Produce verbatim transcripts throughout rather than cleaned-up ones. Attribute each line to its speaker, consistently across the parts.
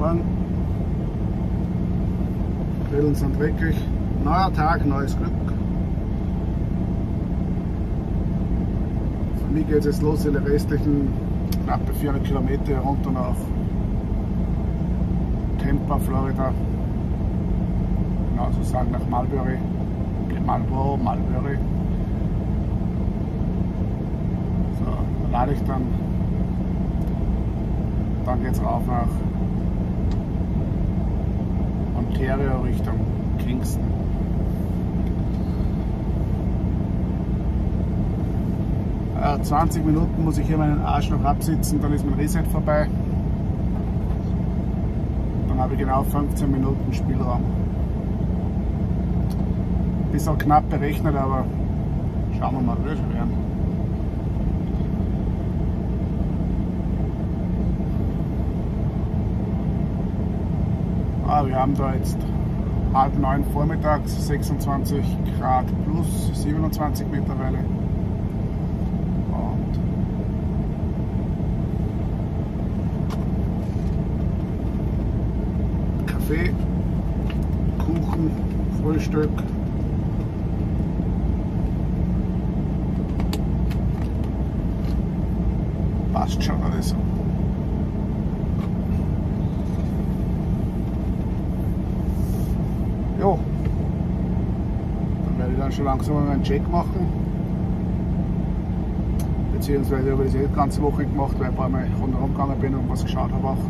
Speaker 1: fahren. Grillen sind dreckig. Neuer Tag, neues Glück. Für mich geht es jetzt los in den restlichen knappe vierhundert Kilometer runter nach Tampa, Florida. Genau sozusagen nach Marlboro, Marlboro, Marlboro. So, da lade ich dann. Dann geht es rauf nach Ontario Richtung Kingston. Äh, zwanzig Minuten muss ich hier meinen Arsch noch absitzen, dann ist mein Reset vorbei. Dann habe ich genau fünfzehn Minuten Spielraum. Bisschen knapp berechnet, aber schauen wir mal, wie wir schon werden. Ah, wir haben da jetzt halb neun vormittags, sechsundzwanzig Grad plus, siebenundzwanzig mittlerweile. Und Kaffee, Kuchen, Frühstück. Passt schon alles so. Jo, dann werde ich dann schon langsam mal einen Check machen. Beziehungsweise habe ich das die ganze Woche gemacht, weil ich ein paar Mal rundherum gegangen bin und was geschaut habe auch.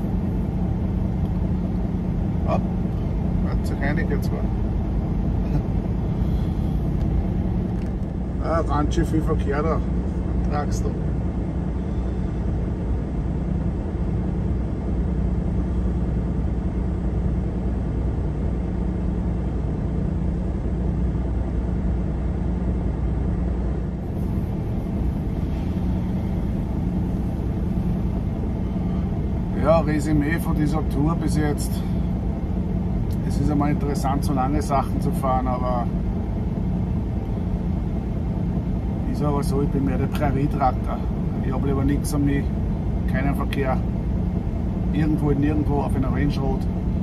Speaker 1: Ja, hört sich einig jetzt zwar. Ah, ganz schön viel Verkehr da, tragst du. Ja, Resümee von dieser Tour bis jetzt. Es ist einmal interessant, so lange Sachen zu fahren, aber ist aber so, ich bin mehr der Prärietraktor. Ich habe lieber nichts an mich, keinen Verkehr. Irgendwo und nirgendwo auf einer Range Road.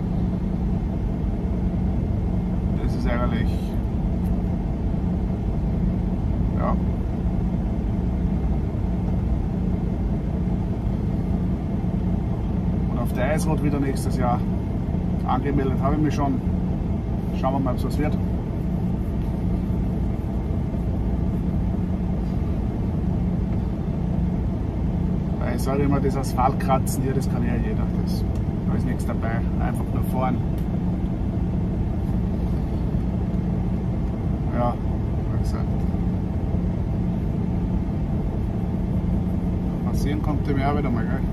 Speaker 1: Das ist eigentlich. Ja. Auf der Eisrot wieder nächstes Jahr. Angemeldet habe ich mich schon. Schauen wir mal, ob es was wird. Weil ich sage immer, das Asphaltkratzen hier, das kann ja jeder. Das, da ist nichts dabei. Einfach nur fahren. Ja, wie gesagt. Passieren kommt dem Jahr wieder mal, gell?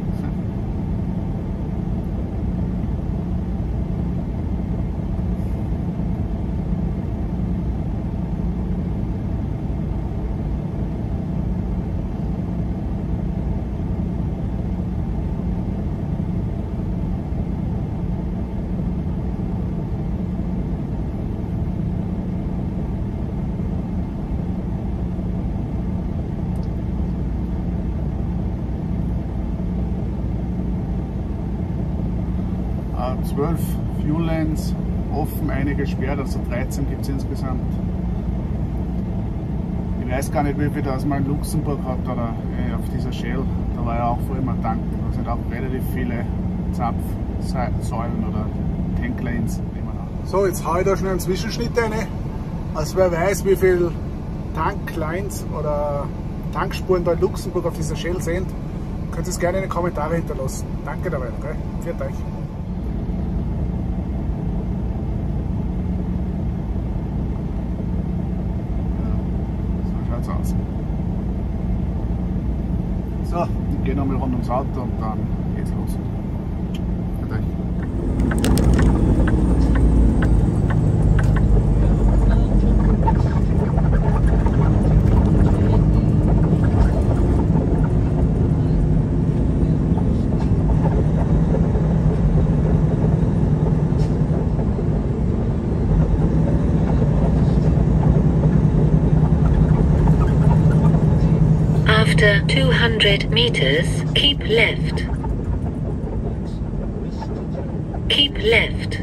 Speaker 1: zwölf Fuel Lanes, offen, einige gesperrt, also dreizehn gibt es insgesamt. Ich weiß gar nicht, wie viel das man in Luxemburg hat oder äh, auf dieser Shell. Da war ja auch vor immer tanken. Da sind auch relativ viele Zapfsäulen oder Tanklanes. So, jetzt haue ich da schnell einen Zwischenschnitt rein. Also wer weiß, wie viele Tanklines oder Tankspuren da in Luxemburg auf dieser Shell sind, könnt ihr es gerne in die Kommentare hinterlassen. Danke dabei, okay? Viert euch. Aus. So, ich gehe nochmal rund ums Auto und dann geht's los. Für euch.
Speaker 2: After two hundred meters, keep left. Keep left.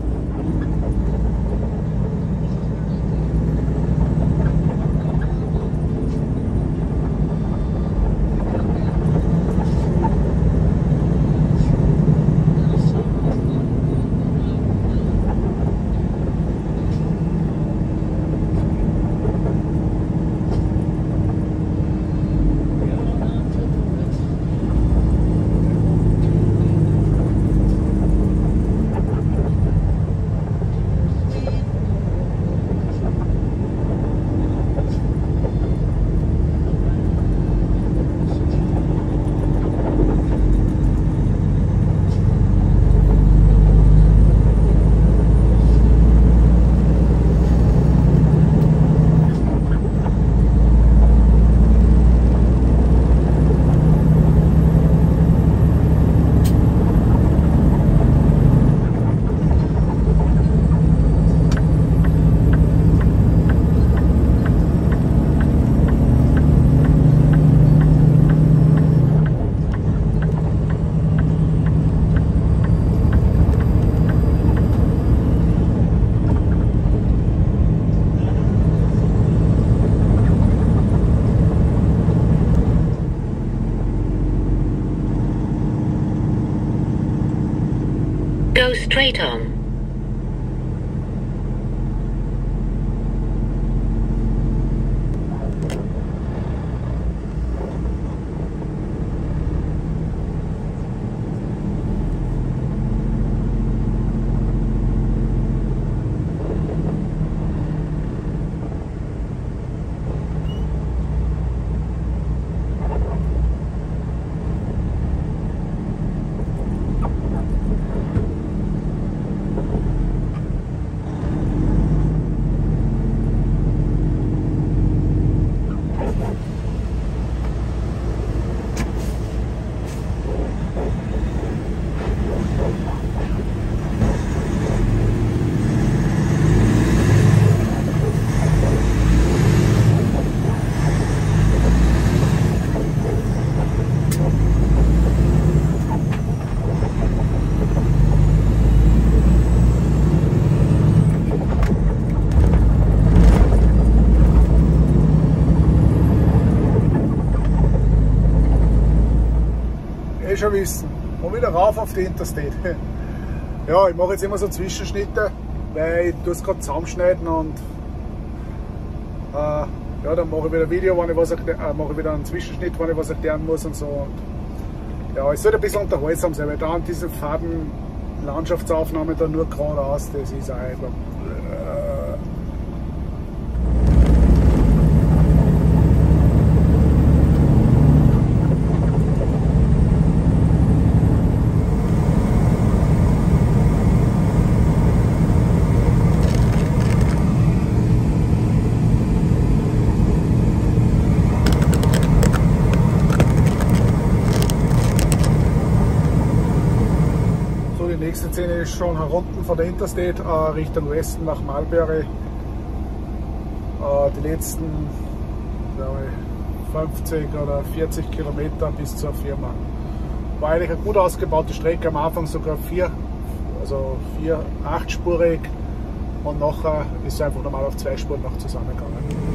Speaker 2: Go straight on.
Speaker 1: Schon wissen. Und wieder rauf auf die Interstate. Ja, ich mache jetzt immer so Zwischenschnitte, weil ich tue es gerade zusammenschneiden und äh, ja, dann mache ich wieder ein Video, wenn ich was erklären, äh, mache ich wieder einen Zwischenschnitt, wenn ich was erklären muss und so. Und ja, es sollte ein bisschen unterhaltsam sein, weil da an diese Farben Landschaftsaufnahmen da nur geradeaus, das ist auch einfach. Äh, Die nächste Szene ist schon herunten von der Interstate äh, Richtung Westen nach Mulberry. Äh, die letzten ich, fünfzig oder vierzig Kilometer bis zur Firma. War eigentlich eine gut ausgebaute Strecke, am Anfang sogar vier, also vier, achtspurig und nachher ist es einfach normal auf zwei Spuren noch zusammengegangen.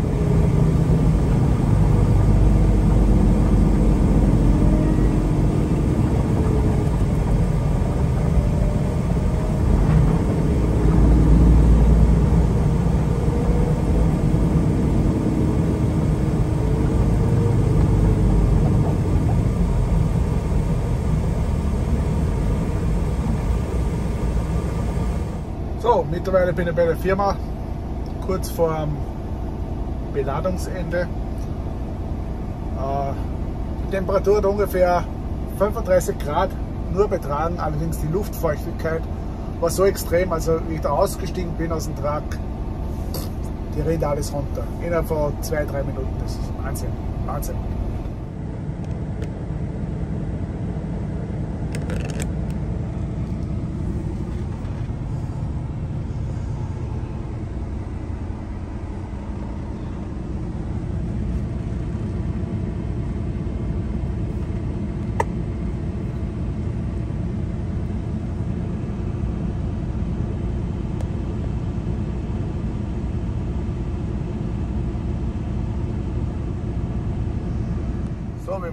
Speaker 1: So, mittlerweile bin ich bei der Firma, kurz vor dem Beladungsende. Äh, die Temperatur hat ungefähr fünfunddreißig Grad nur betragen, allerdings die Luftfeuchtigkeit war so extrem, also wie ich da ausgestiegen bin aus dem Truck, die rennt alles runter. Innerhalb von zwei, drei Minuten, das ist Wahnsinn, Wahnsinn.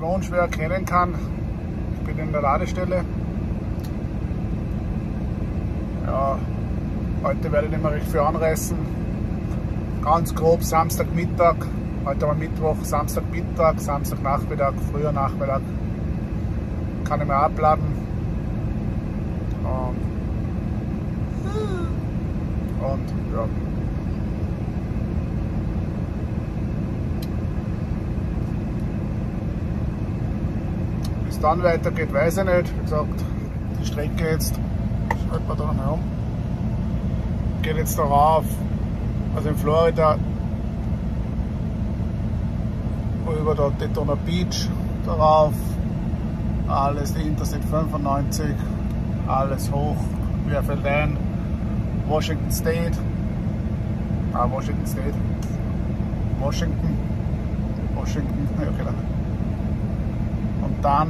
Speaker 1: aber unschwer erkennen kann. Ich bin in der Ladestelle. Ja, heute werde ich nicht mehr recht viel anreißen. Ganz grob Samstagmittag, heute war Mittwoch, Samstagmittag, Samstagnachmittag, früher Nachmittag kann ich mir abladen. Und, und ja. Wie es dann weitergeht, weiß ich nicht. Wie gesagt, die Strecke jetzt, schalten wir da nochmal um, geht jetzt darauf, also in Florida, über der Daytona Beach darauf, alles die Interstate fünfundneunzig, alles hoch, wir fällt ein, Washington State, ah, Washington State, Washington, Washington, ja, okay, dann. Und dann,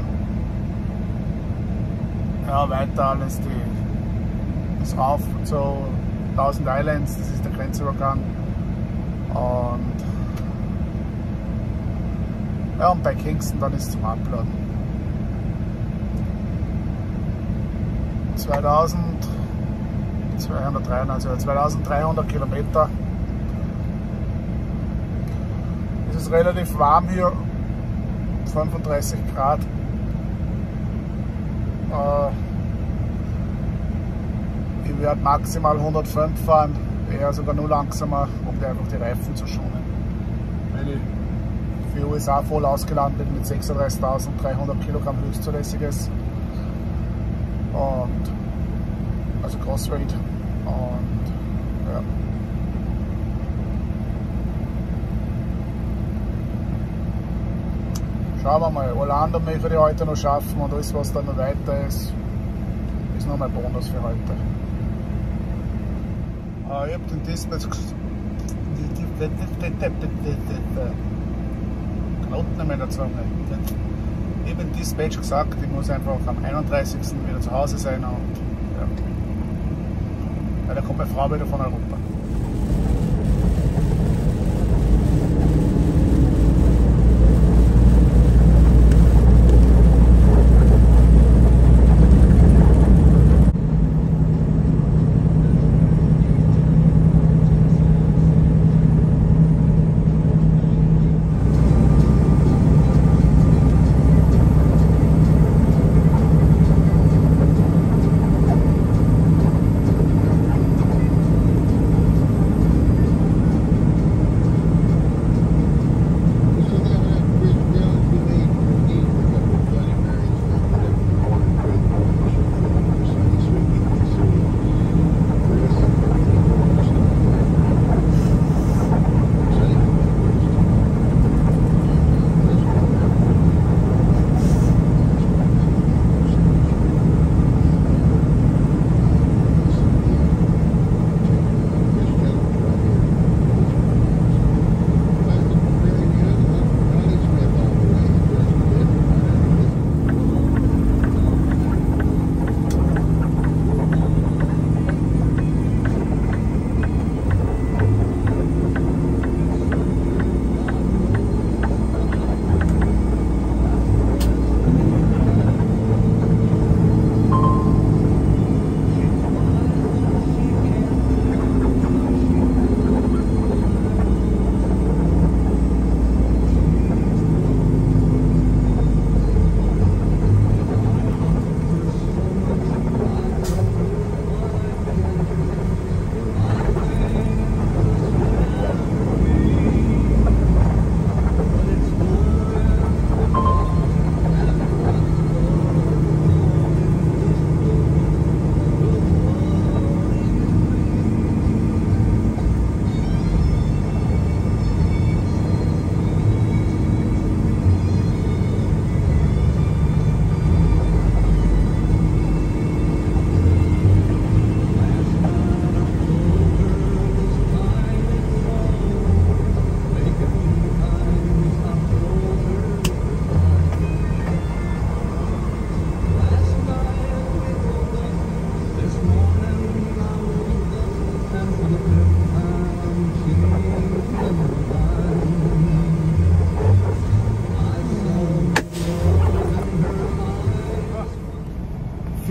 Speaker 1: ja, weiter alles die, das rauf zu Thousand Islands, das ist der Grenzübergang. Und, ja, und bei Kingston dann ist es zum Uploaden. zweitausendzweihundertdreiundneunzig, also zweitausenddreihundert Kilometer. Es ist relativ warm hier, fünfunddreißig Grad. Äh, ich werde maximal hundertfünf fahren, eher sogar nur langsamer, um die einfach die Reifen zu schonen. Weil ich für U S A voll ausgeladen bin mit sechsunddreißigtausenddreihundert Kilogramm höchstzulässiges. Und also Crossrate. Und ja. Schauen wir mal, Orlando möchte ich heute noch schaffen und alles was dann noch weiter ist, ist noch mein Bonus für heute. Ah, ich habe den Dispatch Knoten in meiner Zunge. Ich habe den Dispatch gesagt, ich muss einfach am einunddreißigsten wieder zu Hause sein und ja. Weil da kommt meine Frau wieder von Europa.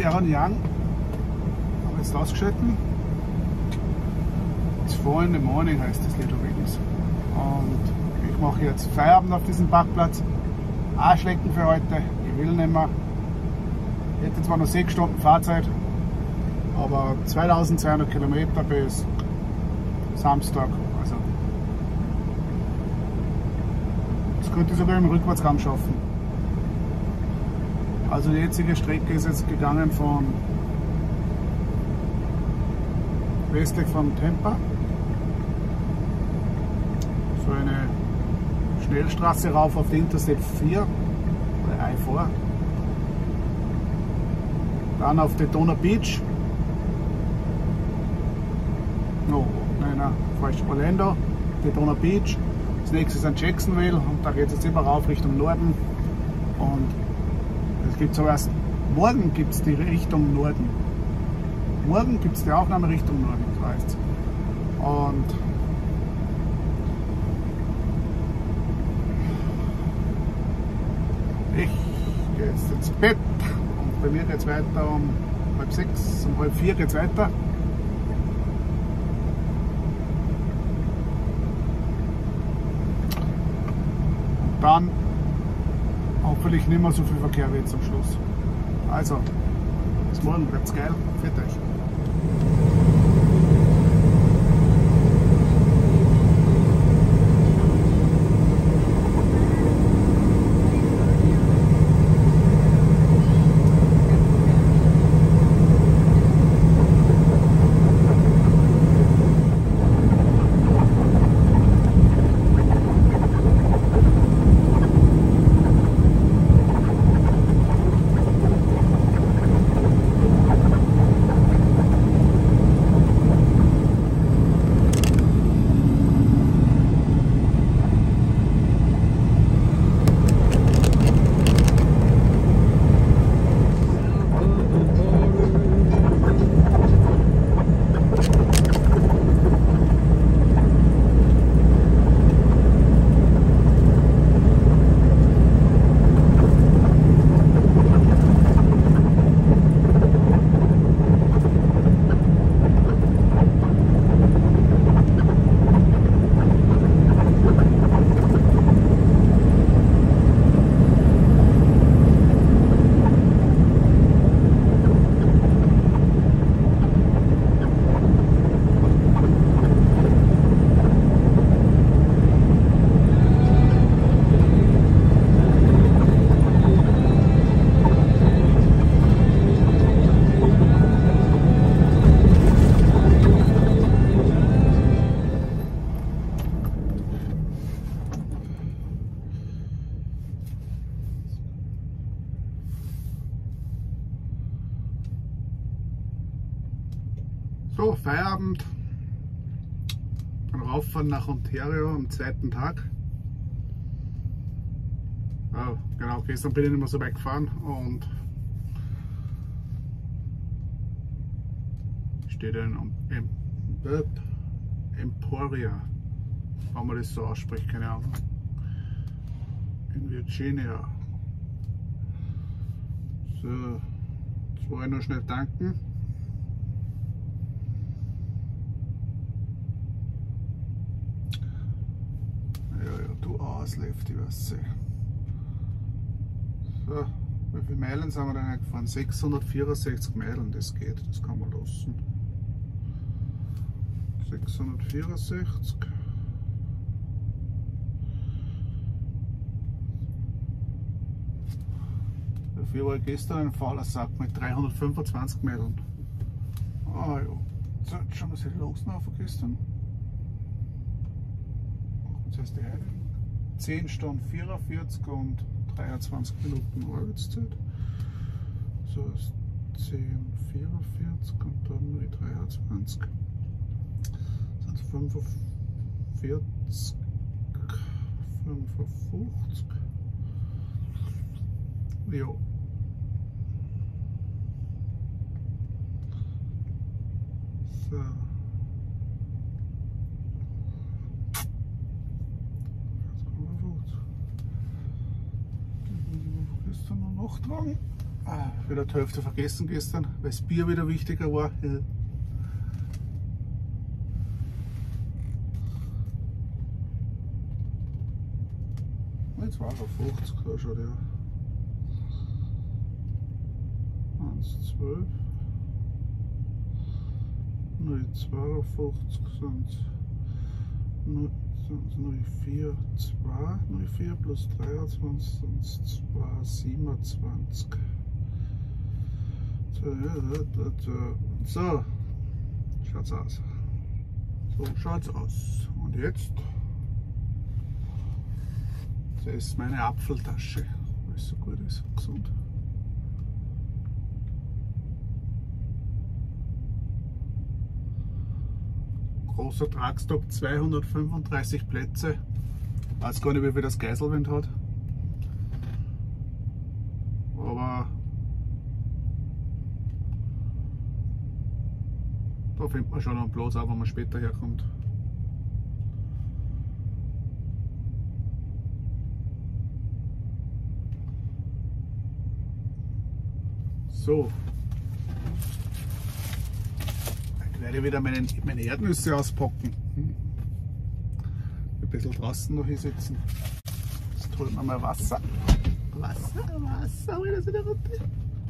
Speaker 1: Aaron Young. Haben wir jetzt ausgeschalten. It's four in the morning heißt das Lied übrigens. Und ich mache jetzt Feierabend auf diesem Parkplatz. Arschlecken für heute. Ich will nicht mehr. Ich hätte zwar noch sechs Stunden Fahrzeit, aber zweitausendzweihundert Kilometer bis Samstag. Also das könnte ich sogar im Rückwärtsgang schaffen. Also die jetzige Strecke ist jetzt gegangen von westlich von Tampa. So eine Schnellstraße rauf auf die Interstate vier oder I vier. Dann auf Daytona Beach. No, nein, nein, falsch. Orlando, Daytona Beach. Das nächste ist an Jacksonville und da geht es jetzt immer rauf Richtung Norden. Und es gibt so erst, morgen gibt es die Richtung Norden. Morgen gibt es die Aufnahme Richtung Norden, das heißt. Und ich gehe jetzt ins Bett und bei mir geht es weiter um halb sechs, um halb vier geht es weiter. Und dann hoffentlich nicht mehr so viel Verkehr wie jetzt am Schluss. Also, bis morgen, bleibt's geil, für euch. So, Feierabend. Dann rauffahren nach Ontario am zweiten Tag. Oh, genau, gestern bin ich nicht mehr so weit gefahren und steht in em, em, Emporia, wenn man das so ausspricht, keine Ahnung. In Virginia. So, jetzt wollte ich noch schnell tanken. Du ausläuft, ich weiß nicht. So, wie viele Meilen sind wir denn gefahren? sechshundertvierundsechzig Meilen, das geht, das kann man lassen. sechshundertvierundsechzig. Dafür war ich gestern ein fauler Sack mit dreihundertfünfundzwanzig Meilen. Ah ja, so, jetzt schauen wir uns los noch von gestern. Das heißt die Heide. zehn Stunden vierundvierzig und dreiundzwanzig Minuten Arbeitszeit. So ist zehn vierundvierzig und dann nur dreiundzwanzig. Das sind fünfundvierzig, fünfundfünfzig. Ja. So. Gestern noch nachtragen. Ah, wieder die Hälfte vergessen gestern, weil das Bier wieder wichtiger war. Ja. zwei Euro fünfzig schon der. eins Komma zwölf. null Komma zweiundfünfzig sind null Komma vier zwei. null Komma vier plus dreiundzwanzig sind zwei Komma siebenundzwanzig. So, schaut's aus. So schaut's aus. Und jetzt? Das ist meine Apfeltasche, weil es so gut ist und gesund. Großer Truckstop, zweihundertfünfunddreißig Plätze. Ich weiß gar nicht, wie viel das Geiselwind hat. Aber da findet man schon noch einen Platz, auch wenn man später herkommt. So, jetzt werde ich wieder meine, meine Erdnüsse auspacken. Hm. Ein bisschen draußen noch hier sitzen. Jetzt holen wir mal Wasser. Wasser, Wasser, wieder wieder runter.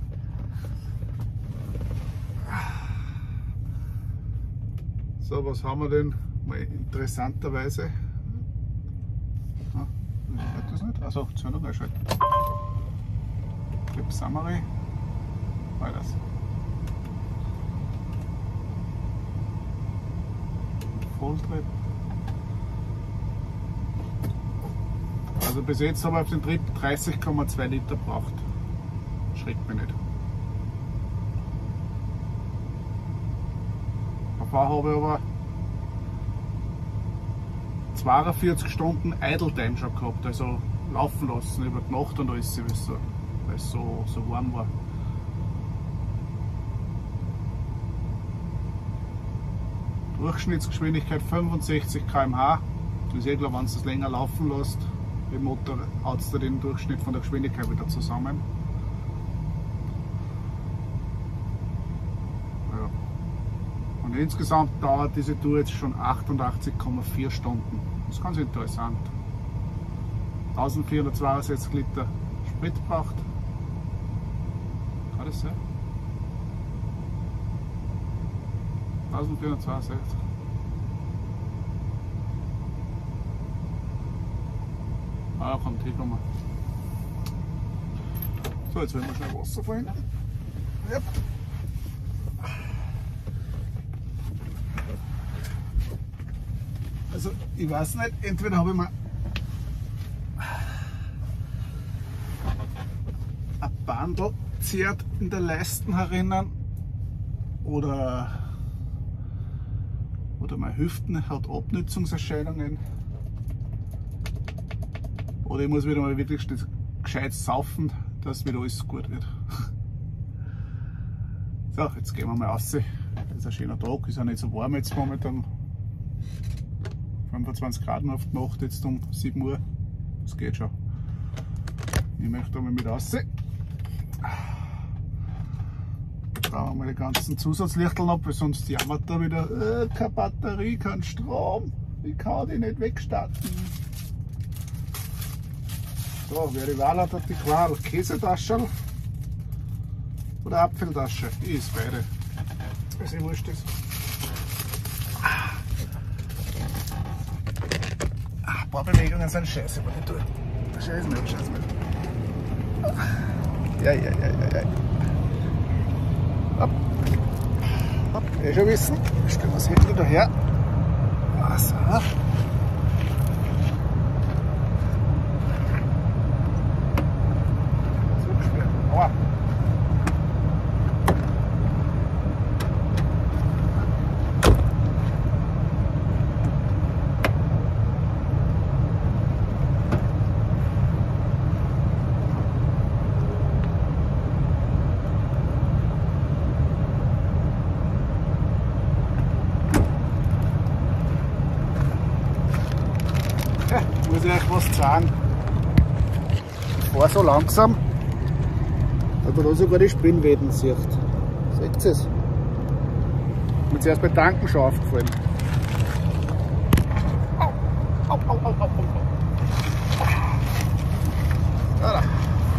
Speaker 1: So, was haben wir denn mal interessanterweise? Ah, ich das nicht. Also, Zündung einschalten. Clip Summary. War das. Volltrip. Also bis jetzt haben wir auf den Trip dreißig Komma zwei Liter gebraucht. Schreckt mich nicht. Davor habe ich aber zweiundvierzig Stunden Idle Time schon gehabt, also laufen lassen über die Nacht und alles, weil es so, weil es so, so warm war. Durchschnittsgeschwindigkeit fünfundsechzig Kilometer pro Stunde. Das ist eh klar, wenn du es länger laufen lässt, im Motor haut es den Durchschnitt von der Geschwindigkeit wieder zusammen. Ja. Und insgesamt dauert diese Tour jetzt schon achtundachtzig Komma vier Stunden. Das ist ganz interessant. eintausendvierhundertzweiundsechzig Liter Sprit braucht. Kann das sein? eintausendvierhundertzweiundsechzig. Ah ja, kommt hier, kommen. So, jetzt werden wir schnell Wasser fallen. Yep. Also, ich weiß nicht, entweder habe ich mir ein Bandel zerrt in der Leisten herinnen oder Oder meine Hüften hat Abnützungserscheinungen. Oder ich muss wieder mal wirklich gescheit saufen, dass wieder alles gut wird. So, jetzt gehen wir mal raus. Es ist ein schöner Tag, ist auch nicht so warm jetzt momentan. fünfundzwanzig Grad auf die Nacht, jetzt um sieben Uhr. Das geht schon. Ich möchte einmal mit raus. Da haben wir die ganzen Zusatzlichteln ab, weil sonst jammert da wieder, äh, keine Batterie, kein Strom, ich kann die nicht wegstarten. So, wer die Wahl hat, hat die Qual. Käsetasche oder Apfeltasche? Ich ist beide. Was ich wurscht ist. Ein paar Bewegungen sind scheiße, aber nicht tun. Scheiße nicht, scheiße nicht. Ja, ja, ja, ja, ja. Hopp. Hopp, eh schon wissen. Stellen wir das Handy daher. So. So schwer. Aua. Muss ich euch was sagen. Ich fahre so langsam, Dass man da sogar die Spinnweben sieht. Seht ihr es? Mir ist erst bei Tanken schon aufgefallen. Au, au, au, au, au, au. Da, da.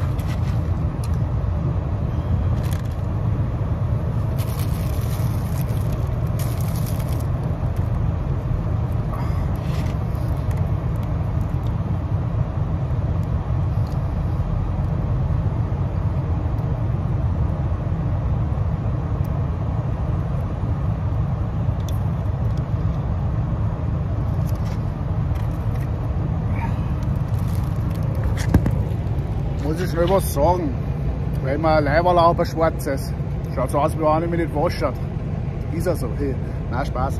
Speaker 1: Muss ich schnell was sagen, weil mir ein Leiberl auch ein schwarzes. Schaut so aus, wie wenn ich mich nicht wasche. Ist er so? Hey, nein, Spaß.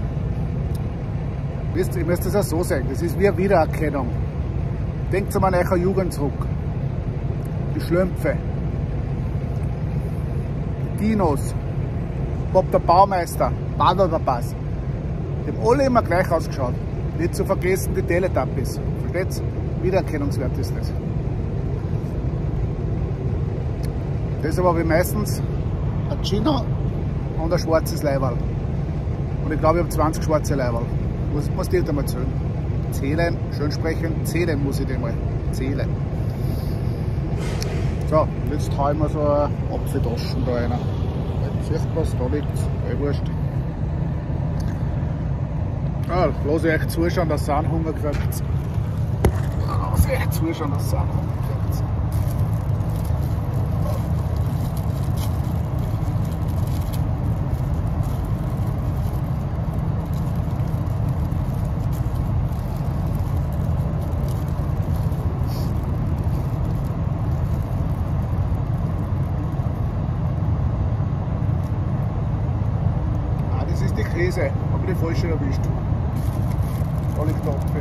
Speaker 1: Wisst ihr, ihr müsst das auch so sagen, das ist wie eine Wiedererkennung. Denkt mal an eure Jugend zurück. Die Schlümpfe, die Dinos, Bob der Baumeister, Bado der Bass. Die haben alle immer gleich ausgeschaut. Nicht zu vergessen die Teletubbies. Versteht's? Wiedererkennungswert ist das. Das aber wie meistens ein Chino und ein schwarzes Leiberl. Und ich glaube, ich habe zwanzig schwarze Leiberl. Muss, muss die einmal zählen. Zählen, schön sprechen, zählen muss ich die mal. Zählen. So, jetzt haue ich mir so eine Apfeltaschen da rein. Siehst du was? Da liegt es. Eh wurscht. Ja, lass ich euch zuschauen, dass es einen Hunger kriegt. Lass ich euch zuschauen, dass es einen Hunger kriegt. Krise, aber die falsche erwischt. Da liegt der Apfel.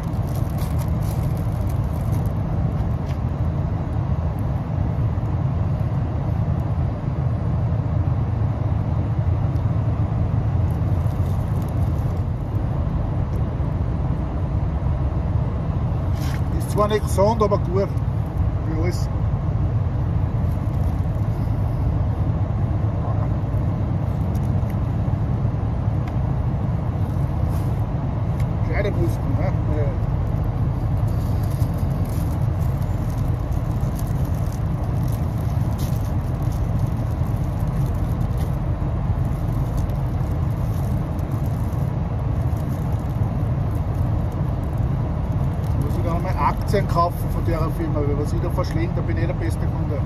Speaker 1: Ist zwar nicht gesund, aber gut. Wie alles. Mussten, ne? Ja. Muss ich da einmal Aktien kaufen von der Firma, weil was ich da verschlinge, da bin ich der beste Kunde.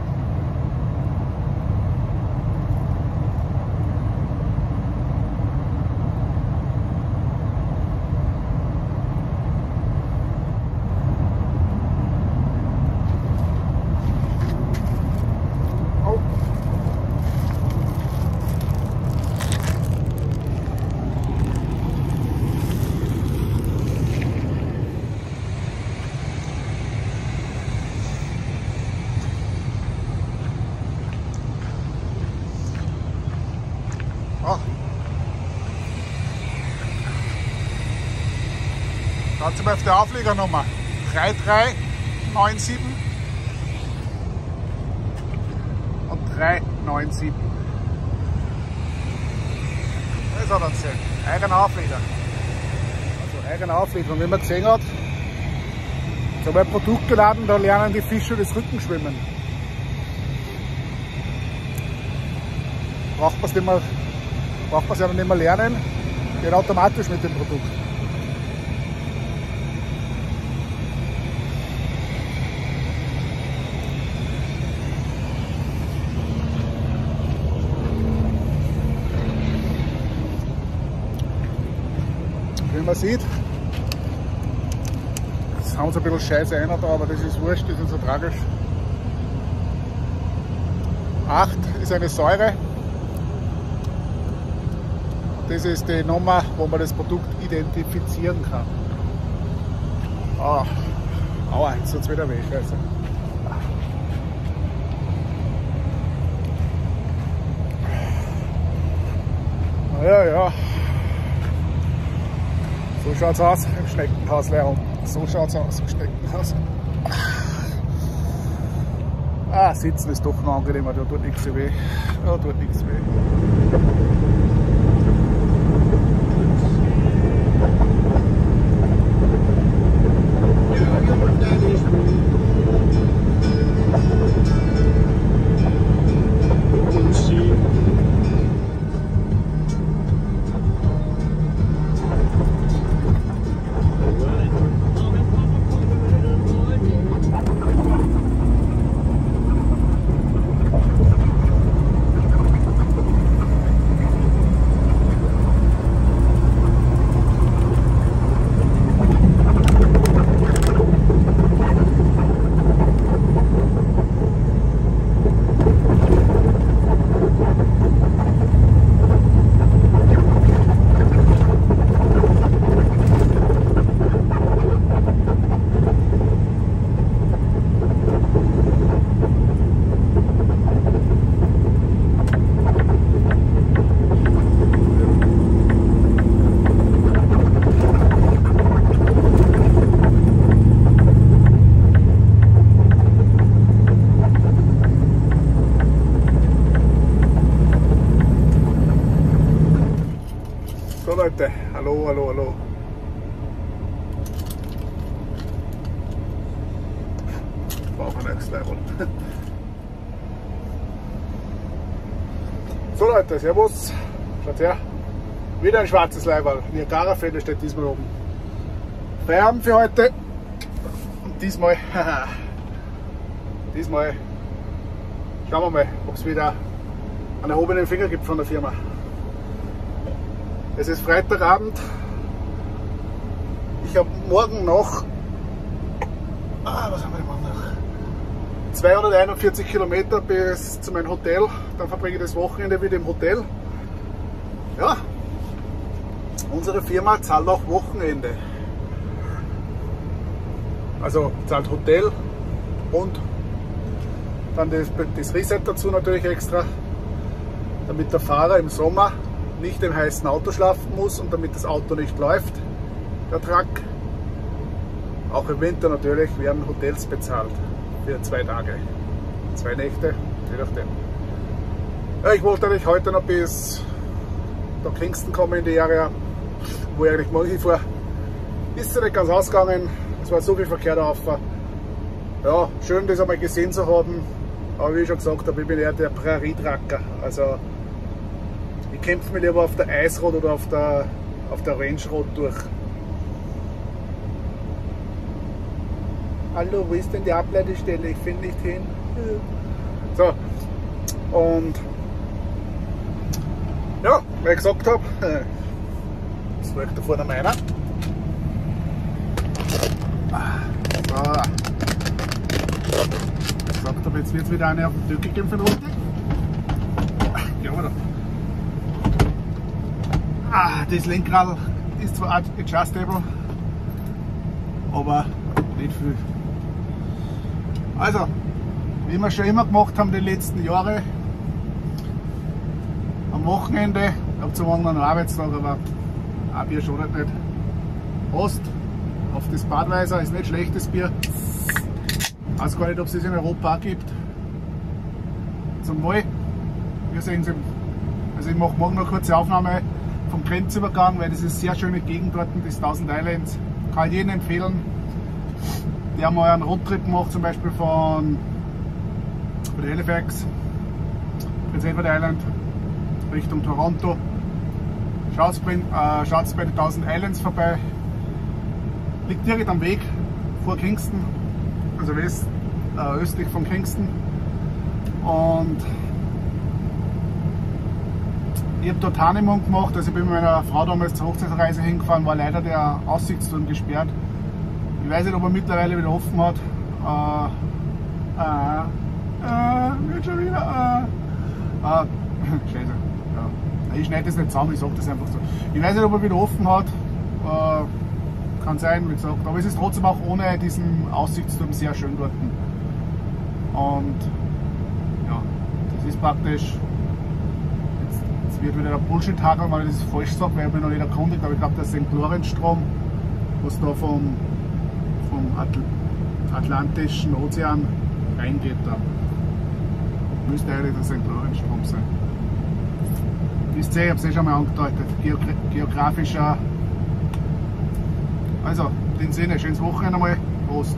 Speaker 1: Schaut Sie mal auf die Auflegernummer drei drei neun sieben und drei neun sieben. Das hat er gesehen. Eigener Aufleger. Also eigener Aufleger. Und wie man gesehen hat, jetzt habe ich ein Produkt geladen, da lernen die Fische das Rückenschwimmen. Braucht man es nicht mehr, braucht man es ja nicht mehr lernen, geht automatisch mit dem Produkt. Wie man sieht, jetzt haben sie ein bisschen Scheiße einer da, aber das ist wurscht, das ist nicht so tragisch. acht ist eine Säure. Und das ist die Nummer, wo man das Produkt identifizieren kann. Oh, aua, jetzt tut es wieder weh, scheiße. Ja, ja. So schaut es aus im Schneckenhaus, Leon. So schaut es aus im Schneckenhaus. Ah, sitzen ist doch noch angenehmer, da tut nichts weh. Da tut nichts weh. So Leute, hallo, hallo, hallo. Auf ein Next Level. So Leute, servus. Schaut her. Wieder ein schwarzes Level. Niagara-Fälle steht diesmal oben. Feierabend für heute. Und diesmal, diesmal schauen wir mal, ob es wieder einen erhobenen Finger gibt von der Firma. Es ist Freitagabend. Ich habe morgen noch, ah, was haben wir morgen noch? zweihunderteinundvierzig Kilometer bis zu meinem Hotel. Dann verbringe ich das Wochenende wieder im Hotel. Ja, unsere Firma zahlt auch Wochenende. Also zahlt Hotel und dann das, das Reset dazu natürlich extra, damit der Fahrer im Sommer nicht im heißen Auto schlafen muss und damit das Auto nicht läuft, der Truck. Auch im Winter natürlich werden Hotels bezahlt für zwei Tage, zwei Nächte, je nachdem. Ja, ich wollte eigentlich heute noch bis da Kingston kommen in die Area, wo ich eigentlich morgen hinfahre. Ist ja nicht ganz ausgegangen, es war so viel Verkehr da rauf. Ja, schön das einmal gesehen zu haben, aber wie ich schon gesagt habe, ich bin eher der Prärie-Trucker. Also ich kämpfe mich lieber auf der Eisrot oder auf der, auf der Range Road durch. Hallo, wo ist denn die Ableitestelle? Ich finde nicht hin. So, und ja, wie ich gesagt habe, das war ich da vorne meiner. So, wie gesagt habe, jetzt wird es wieder eine auf den Tür gegeben für unten. Ja, aber da. Ah, das Lenkrad ist zwar adjustable, aber nicht viel. Also, wie wir schon immer gemacht haben die letzten Jahre, am Wochenende, ich habe zwar einen Arbeitstag, aber ein Bier schadet nicht. Prost auf das Budweiser, ist nicht schlechtes Bier. Ich weiß gar nicht, ob es das in Europa auch gibt. Zum Wohl. Wir sehen es. Also ich mache morgen noch eine kurze Aufnahme vom Grenzübergang, weil das ist eine sehr schöne Gegend dort, das Thousand Islands. Kann ich jedem empfehlen, der mal einen Roadtrip macht, zum Beispiel von, von Halifax, Prince Edward Island, Richtung Toronto. Schaut äh, schaut's bei den Thousand Islands vorbei. Liegt direkt am Weg vor Kingston, also west, äh, östlich von Kingston. Und ich habe dort Honeymoon gemacht, also ich bin mit meiner Frau damals zur Hochzeitsreise hingefahren, war leider der Aussichtsturm gesperrt. Ich weiß nicht, ob er mittlerweile wieder offen hat. Äh, äh, äh, nicht schon wieder. Äh, äh, Scheiße. Ja. Ich schneide das nicht zusammen, ich sage das einfach so. Ich weiß nicht, ob er wieder offen hat. Äh, kann sein, wie gesagt. Aber es ist trotzdem auch ohne diesen Aussichtsturm sehr schön dort. Und ja, das ist praktisch. Wird wieder der Bullshit hageln, weil ich das falsch sage, weil ich mich noch nicht erkundigt, aber ich glaube, das ist ein Chlorentstrom, was da vom, vom Atl Atlantischen Ozean reingeht. Da. müsste eigentlich der Sankt Lorenzstrom sein. Wisst ihr, ich habe es eh schon mal angedeutet, Geogra geografischer. Also, in dem Sinne, schönes Wochenende einmal. Prost!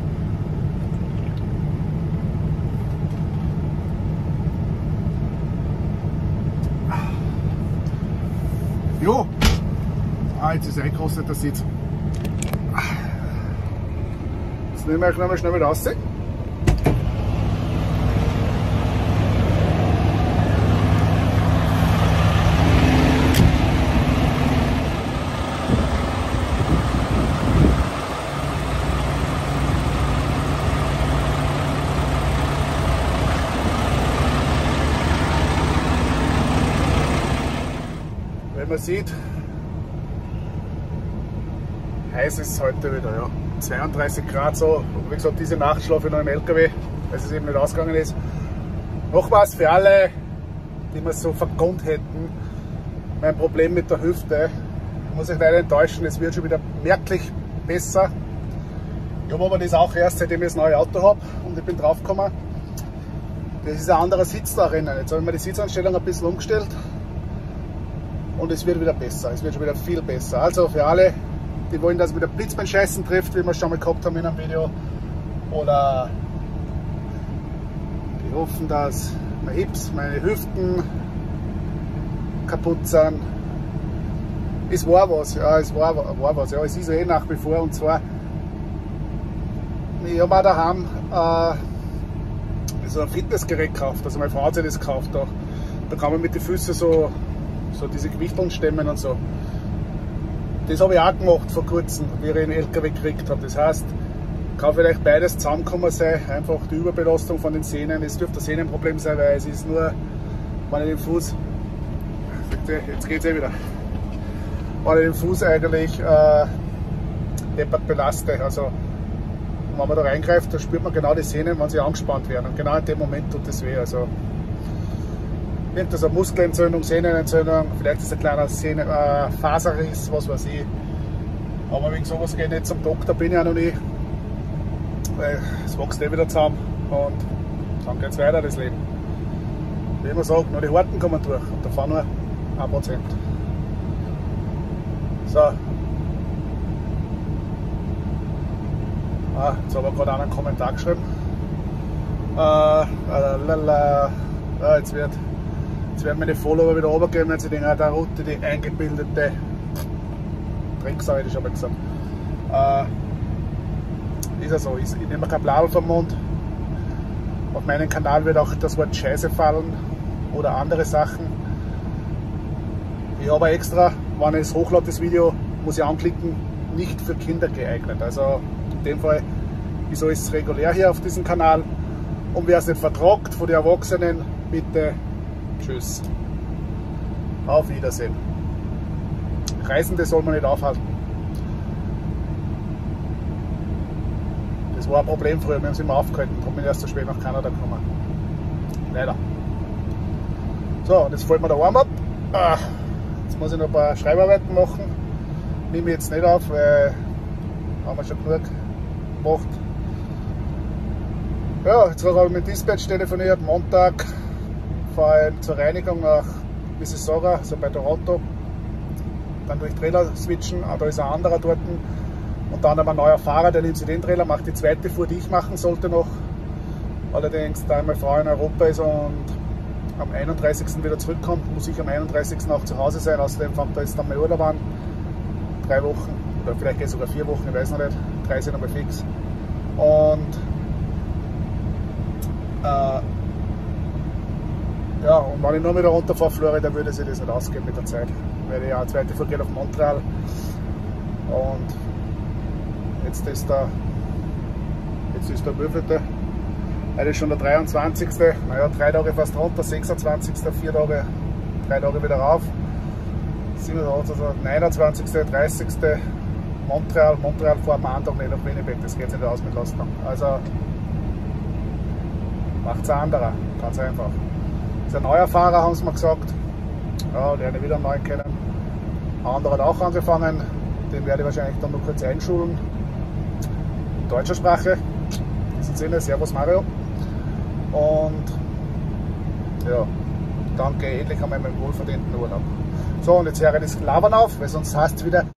Speaker 1: Jo! Ah, jetzt ist eingerostet der Sitz. Jetzt nehmen wir euch nochmal schnell wieder raus. Wenn man sieht, heiß ist es heute wieder, ja. zweiunddreißig Grad so. Und wie gesagt, diese Nacht schlafe ich noch im L K W, weil es eben nicht ausgegangen ist. Noch was für alle, die mir so vergönnt hätten. Mein Problem mit der Hüfte. Ich muss euch leider enttäuschen, es wird schon wieder merklich besser. Ich habe aber das auch erst, seitdem ich das neue Auto habe und ich bin drauf gekommen. Das ist ein anderer Sitz da drinnen. Jetzt habe ich mir die Sitzanstellung ein bisschen umgestellt. Und es wird wieder besser, es wird schon wieder viel besser. Also für alle, die wollen, dass wieder Blitz beim Scheißen trifft, wie wir es schon mal gehabt haben in einem Video. Oder die hoffen, dass meine Hips, meine Hüften kaputt sind. Es war was, ja, es war, war was, ja, es ist ja eh nach wie vor. Und zwar, ich habe auch daheim äh, so ein Fitnessgerät gekauft, also meine Frau hat sich das gekauft. Da, da kann man mit den Füßen so so diese Gewichteln stemmen und so. Das habe ich auch gemacht vor kurzem, wie ich einen L K W gekriegt habe. Das heißt, kann vielleicht beides zusammenkommen sein, einfach die Überbelastung von den Sehnen. Es dürfte ein Sehnenproblem sein, weil es ist nur, wenn ich den Fuß, jetzt geht es eh wieder, wenn ich den Fuß eigentlich äh, deppert belaste. Also, wenn man da reingreift, dann spürt man genau die Sehnen, wenn sie angespannt werden. Und genau in dem Moment tut es weh. Also, irgendwas so eine Muskelentzündung, Sehnenentzündung, vielleicht ist ein kleiner Sehne, äh, Faserriss, was weiß ich. Aber wegen sowas gehe ich nicht zum Doktor, bin ich auch noch nie. Weil es wächst eh wieder zusammen und dann geht es weiter, das Leben. Wie immer sagt, nur die Harten kommen durch und da fahren nur ein Prozent. So. Ah, jetzt habe ich gerade einen Kommentar geschrieben. Äh, lalala, ah, jetzt wird Jetzt werden meine Follower wieder runtergehen, wenn sie denken, ah, da Route, die eingebildete Drecksau, hätte ich schon mal gesagt. Äh, ist ja so, ich, ich nehme kein Blatt vom Mund. Auf meinem Kanal wird auch das Wort Scheiße fallen oder andere Sachen. Ich habe extra, wenn ich es hochlade, das Video, muss ich anklicken, nicht für Kinder geeignet. Also in dem Fall ist alles regulär hier auf diesem Kanal. Und wer es nicht vertragt von den Erwachsenen, bitte tschüss. Auf Wiedersehen. Reisende soll man nicht aufhalten. Das war ein Problem früher, wir haben es immer aufgehalten, darum bin ich erst so spät nach Kanada gekommen. Leider. So, und jetzt fällt mir der Arm ab. Ah, jetzt muss ich noch ein paar Schreibarbeiten machen. Nehme ich jetzt nicht auf, weil haben wir schon genug gemacht. Ja, jetzt habe ich mit Dispatch telefoniert, Montag. Fahre zur Reinigung nach Mississauga, also bei Toronto. Dann durch Trailer switchen, da ist ein anderer dort. Und dann haben wir ein neuer Fahrer, der nimmt sich den Trailer, macht die zweite Fuhr, die ich machen sollte noch. Allerdings, da meine Frau in Europa ist und am einunddreißigsten wieder zurückkommt, muss ich am einunddreißigsten auch zu Hause sein. Außerdem fängt da jetzt dann mein Urlaub an. Drei Wochen, oder vielleicht geht es sogar vier Wochen, ich weiß noch nicht. Drei sind aber fix. Und äh, ja, und wenn ich nur wieder runterfahre Florida, würde sich das nicht ausgehen mit der Zeit. Weil ich ja eine zweite Fuhr geht auf Montreal. Und jetzt ist der, jetzt ist der wievielte? Heute ist schon der dreiundzwanzigste. Naja, drei Tage fast runter, sechsundzwanzigste, vier Tage, drei Tage wieder rauf. siebenundzwanzigste, also neunundzwanzigste, dreißigste Montreal. Montreal fahren wir einen Tag nicht nach Winnipeg, das geht sich nicht aus mit Lastwagen. Also macht es ein anderer, ganz einfach. Das ist ein neuer Fahrer, haben sie mir gesagt. Ja, lerne wieder einen neuen kennen. Ein anderer hat auch angefangen, den werde ich wahrscheinlich dann noch kurz einschulen. In deutscher Sprache. In diesem Sinne, Servus Mario. Und ja, dann gehe ich endlich einmal meinen wohlverdienten Urlaub. So, und jetzt höre ich das Labern auf, weil sonst heißt es wieder.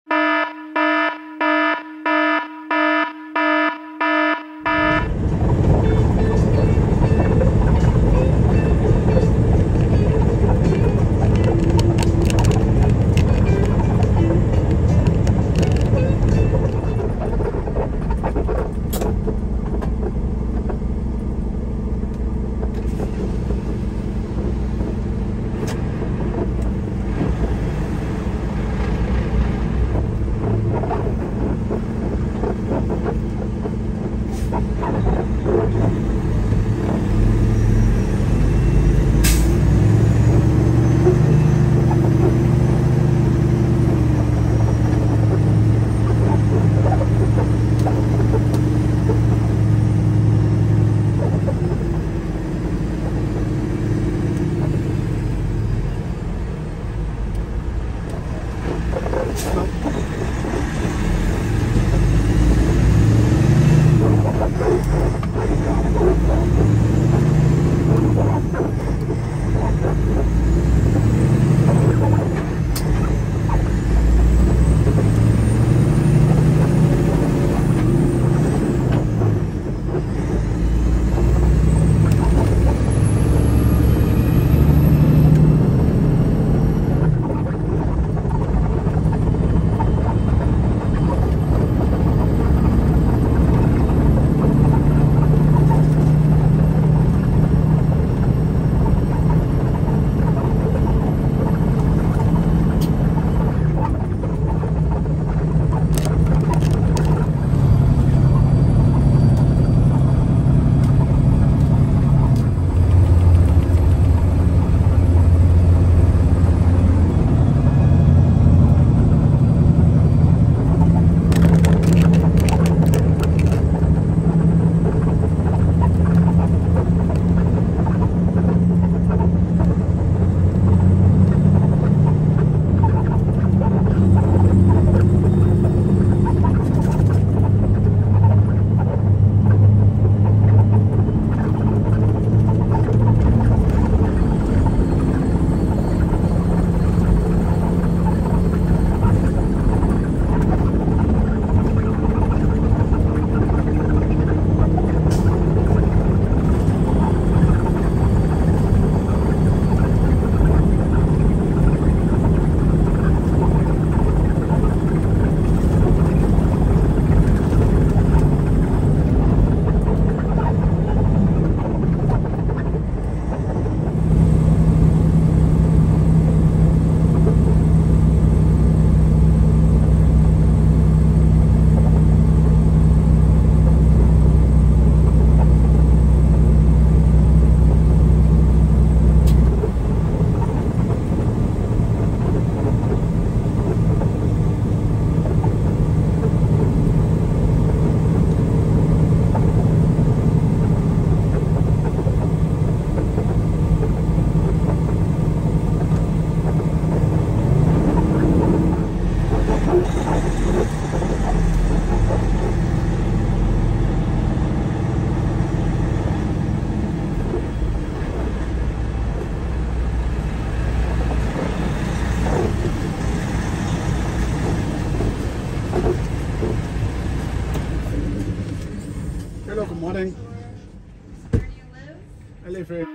Speaker 1: morning.
Speaker 3: Where do you live?
Speaker 1: I live here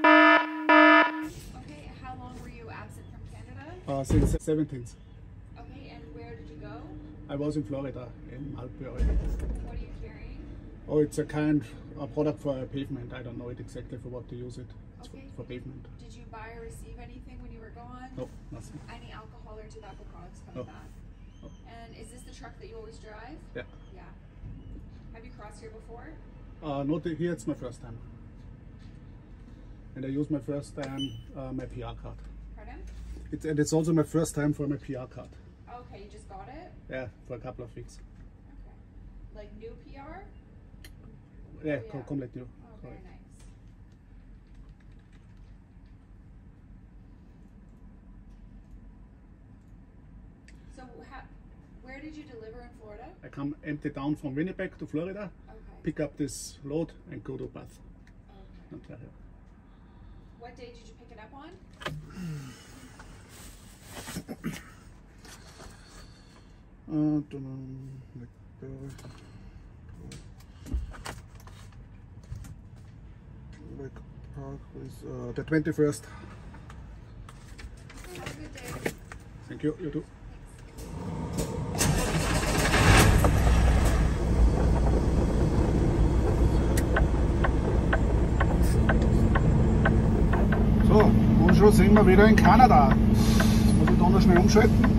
Speaker 3: Okay, how long were you absent from Canada?
Speaker 1: uh, since seventeenth.
Speaker 3: Okay, and where did you go?
Speaker 1: I was in Florida, in Albury.
Speaker 3: What are you carrying?
Speaker 1: Oh, it's a kind of product for pavement. I don't know it exactly for what to use it. It's
Speaker 3: Okay.
Speaker 1: for, for pavement.
Speaker 3: Did you buy or receive anything when you were gone?
Speaker 1: No, nothing.
Speaker 3: Any alcohol or tobacco products coming
Speaker 1: No.
Speaker 3: back?
Speaker 1: No.
Speaker 3: And is this the truck that you always drive?
Speaker 1: Yeah.
Speaker 3: Yeah. Have you crossed here before?
Speaker 1: Uh, not here, it's my first time. And I use my first time uh, my P R card.
Speaker 3: Pardon?
Speaker 1: It's, and it's also my first time for my P R card.
Speaker 3: Okay, you just got it?
Speaker 1: Yeah, for a couple of weeks.
Speaker 3: Okay. Like new P R?
Speaker 1: Yeah,
Speaker 3: Oh,
Speaker 1: co-
Speaker 3: yeah.
Speaker 1: complete new.
Speaker 3: Oh, very
Speaker 1: Correct.
Speaker 3: nice. So, ha where did you deliver in Florida?
Speaker 1: I come empty down from Winnipeg to Florida,
Speaker 3: Okay.
Speaker 1: pick up this load and go to Bath,
Speaker 3: Okay.
Speaker 1: Ontario.
Speaker 3: What What day did you pick it up on?
Speaker 1: Uh, don't know, like, uh, like park was uh, the twenty-first.
Speaker 3: Have a good day.
Speaker 1: Thank you, you too. So, und schon sind wir wieder in Kanada. Jetzt muss ich da noch schnell umschalten.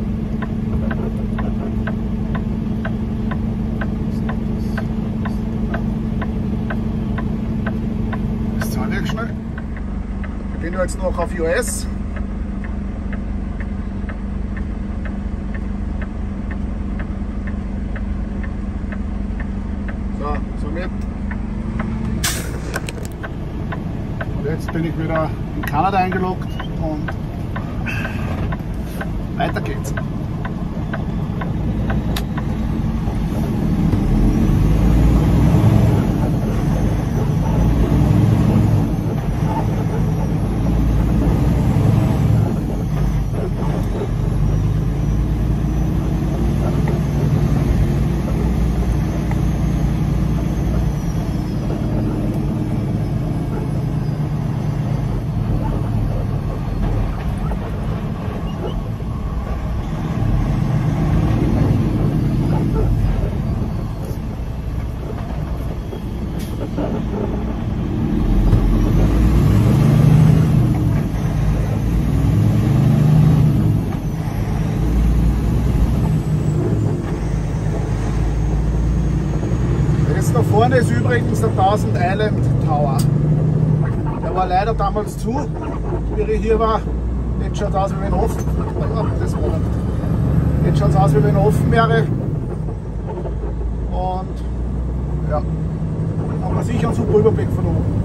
Speaker 1: Das zeige ich schnell. Wir gehen jetzt noch auf U S. So, somit. Und jetzt bin ich wieder in Kanada eingeloggt und weiter geht's. Da vorne ist übrigens der Thousand Island Tower. Der war leider damals zu, wie ich hier war. Jetzt schaut es aus, wie wenn offen. Das war nicht. Jetzt schaut es aus, wie wenn offen wäre. Und ja, haben wir sicher einen super Überblick von oben.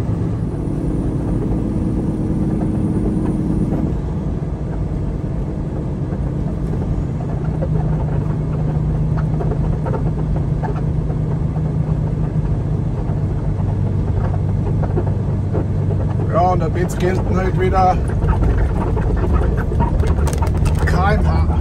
Speaker 1: Ja, und ab jetzt gelten halt wieder K M H.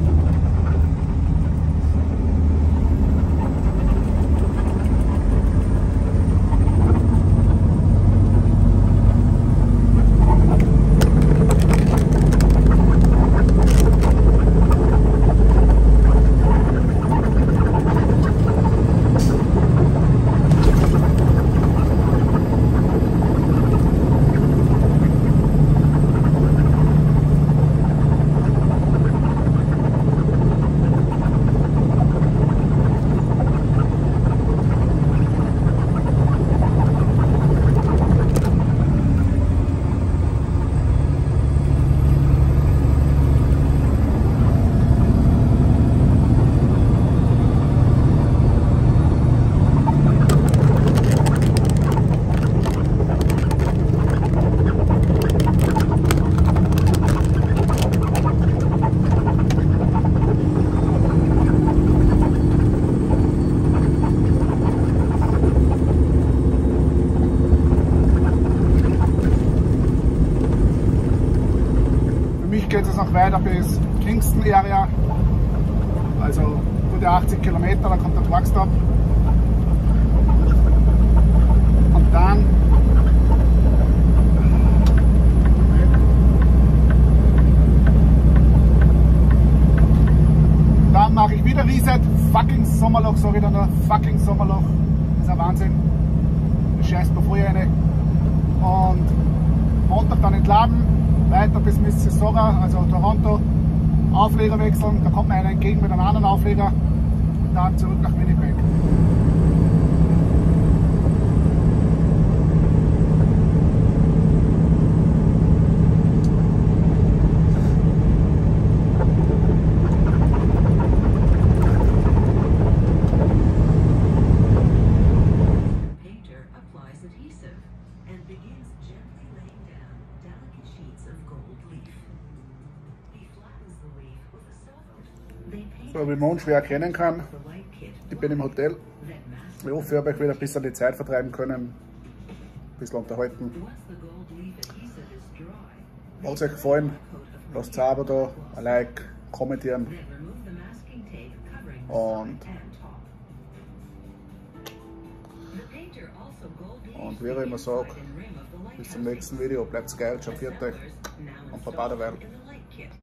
Speaker 1: Geht es noch weiter bis Kingston Area, also gute achtzig Kilometer, da kommt der Truckstop und dann dann mache ich wieder Reset, fucking Sommerloch, sage ich dann nur, fucking Sommerloch, das ist ein Wahnsinn, das scheißt mir vorher rein und Montag dann entladen, weiter bis Mississauga, also Toronto, Aufleger wechseln, da kommt mir einer entgegen mit einem anderen Aufleger und dann zurück nach Winnipeg. So, wie man schwer erkennen kann, ich bin im Hotel. Ich hoffe, ich habe euch wieder ein bisschen die Zeit vertreiben können, ein bisschen unterhalten. Hat es euch gefallen? Lasst aber da ein Like, kommentieren und, und wie ich immer sage, bis zum nächsten Video, bleibt geil, schaut euch und Baba der Welt.